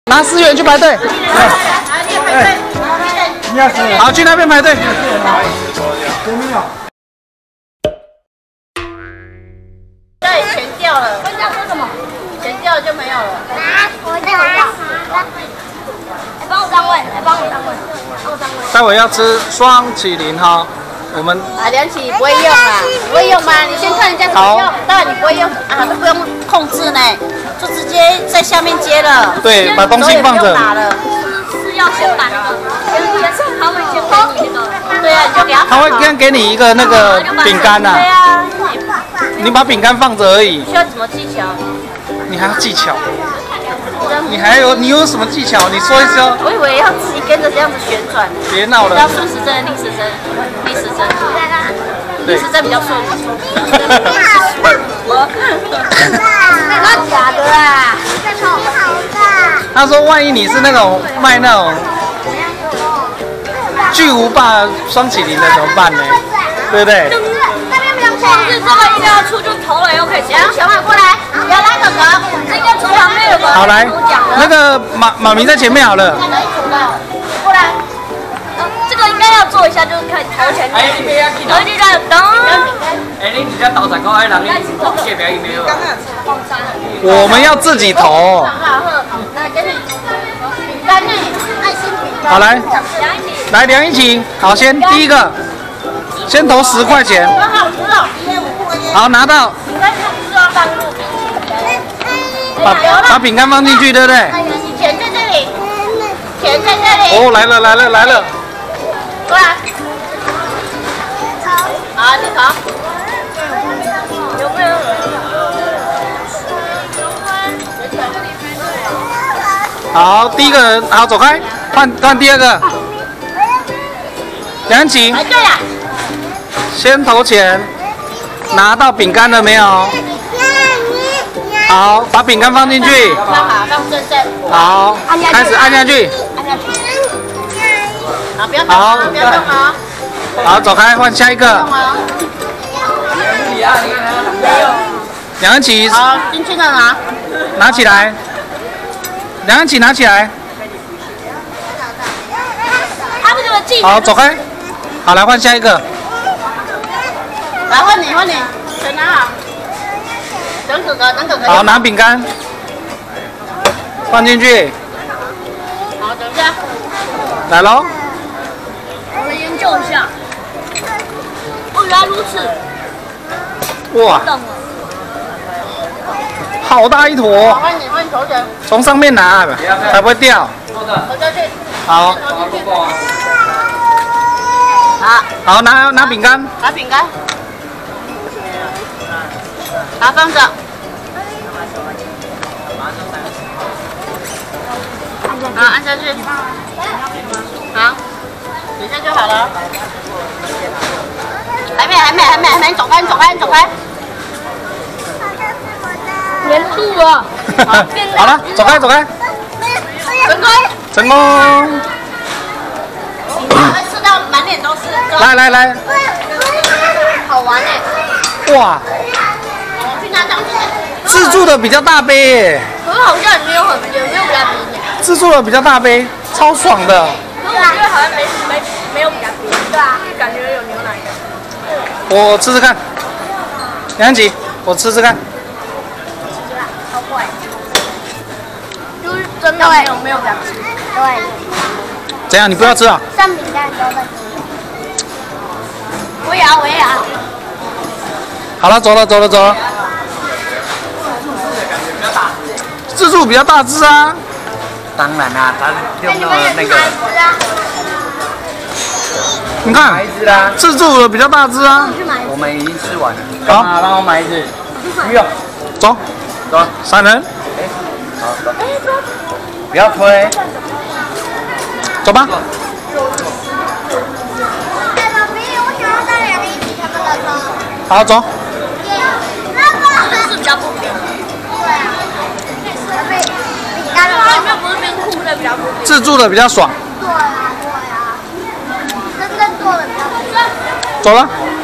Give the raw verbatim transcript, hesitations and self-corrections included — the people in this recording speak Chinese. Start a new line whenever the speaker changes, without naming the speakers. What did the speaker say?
拿十元去排队。哎，好，去那边排队。
对，钱掉了。问他说什么？钱掉了就没有了。啊，我要，我要。来帮我当位，来帮我当位，帮我当位。
待会要吃双麒麟哈，我们
啊，梁启不会用啊，不会用吗？你先看人家怎么用，当然你不会用啊，都不用控制呢，就直接在下面接了。
对，把东西放着。
打了，是要先把那个，他会先给你那个，对啊，你就给他。
他会先给你一个那个饼干呐。
对啊。
你把饼干放着而已。
需要什么技巧？
你还要技巧？你还有你有什么技巧？你说一说。
我以为要自己跟着这样子旋转。
别闹了。
要顺时针、逆时针、逆时针。逆时针比较顺。那假的啊！
他说：“万一你是那种卖那种巨无霸双麒麟的怎么办呢？对不对？”
是这个一定要出，就投了又可以吃。小马过来，不要拉哥哥，这个厨房没有个。
好来，那个马马明在前面好了。
过来，这个应该要做一下，就是开始投钱。哎，你不要去投进去，等。
哎，你直接投十块，哎，人你这边有没有？
我们要自己投。
来，给你饼干呢，爱心饼干。
好来，来量一起。好，先第一个。先投十块钱，好拿到，把把饼干放进去，对不对？
钱在这里，钱在这里。
哦，来了来了来了，
过来，好，你投，有没有？
好，第一个人，好走开，换换第二个，梁启。
哎，对了。
先投钱，拿到饼干了没有？好，把饼干放进去。
放好，放正正。
好，开始按下去。
按下去。好，不要动啊，不要动啊。
好，走开，换下一个。梁安琪。
好，进去了拿。
拿起来。梁安琪拿起来。
他们这个技。
好，走开。好，来换下一个。
来换你，换你，谁拿好？等哥哥，等哥哥。
好，拿饼干，放进去。
好，等一下。
来喽。
我来研究一下。哦，原来如此。
哇。好大一坨。
换你，换你投钱。
从上面拿，才不会掉。
投下去。
好。
好。
好，拿拿饼干。
拿饼干。好，放着。好，按下去。好，等一下就好了。还没，还没，还没，还没，走开，走开，走开。连住了。
好了，走开，走开。
成功。
成功。
你会吃到满脸都是。
来来来。
好玩哎。
哇。自助的比较大杯耶，
可是好像也没有很，也没有比较便宜。
自助的比较大杯，超爽的。
可是我觉得好像没没没有比较便宜，对啊，感觉有牛奶的。
我吃吃看，梁吉，我吃吃看。
好贵，就是真的没有没有比较便宜。对。
怎样？你不要吃啊？
上饼干都在吃。我也要，我也要。
好了，走了，走了，走了。自助比较大只啊。
当然啦，他用到那个。
你看，
买一只啦。
自助的比较大只啊。
我们已经吃完了。
好，
帮我买一只。不用。
走，
走，
三人。
好，走。不要推。
走吧。好，走。
是比较不便宜。对啊。饼干的里面不是边酷的比较不便宜。
自助的比较爽。
对啊，对啊。真正做的比较爽。
走了。